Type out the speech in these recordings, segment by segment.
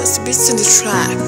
Boss beats on the track.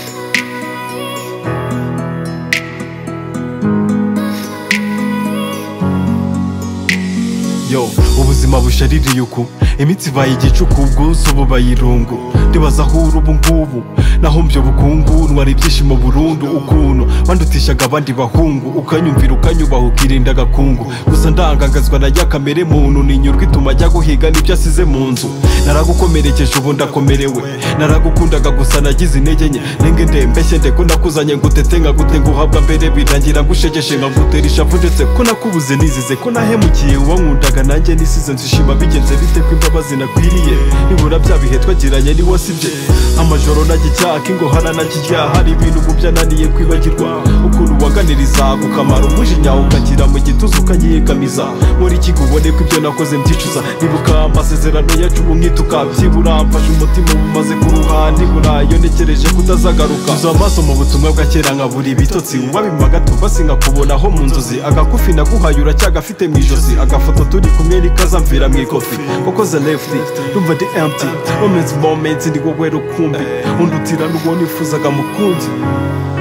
Yo, ubuzima bushaririye uku imitsi ibaye igicuku ubwuzu bubaye irungu ndibaza ahura ubu ngubu nahombye ubukungu ntwara ibyishimo burundu ukuntu wandutishaga abandi bahungu ukanyumvira ukanyubaha ukirinda agakungu gusa ndangangazwa na ya kamere muntu ninyurwa ituma ajya guhiga n'ibyo asize mu nzu naragukomerekeje ubu ndakomerewe naragukundaga gusa nagize intege nke nenge ndembeshye ndeko nakuzanye ngutete nkagute nguhabwa mbere birangira ngushegeshe nkagutera ishavu ndetse ko nakubuze nizize ko nahemukiye uwankundaga nanjye nisize nzishima bigenze bite ko imbabazi nakwiriye nibura bya bihe twagiranye ni wasibye amajoro nagicyaka ingohana nakirya hari ibintu mu byananiye kwibagirwa ukuntu waganiriza gukamara umujinya ukagira mu gituza ukanyegamiza muri kigubone ko ibyo nakoze mbyicuza nibuka amasezerano yacu ubu nkituka byibura mfashe umutima umaze kuruha nibura iyo ntekereje kutazagaruka uza amaso mu butumwa bwa kera nkabura ibitotsi wabimpa gato basi nkakubonaho mu nzozi agakufi naguhaye uracyagafite mu ijosi agafoto turi kumwe nikazamvira mu ikofi kuko the left numva the empty moments ndi wowe rukumbi undutira n'uwo nifuzaga mukunzi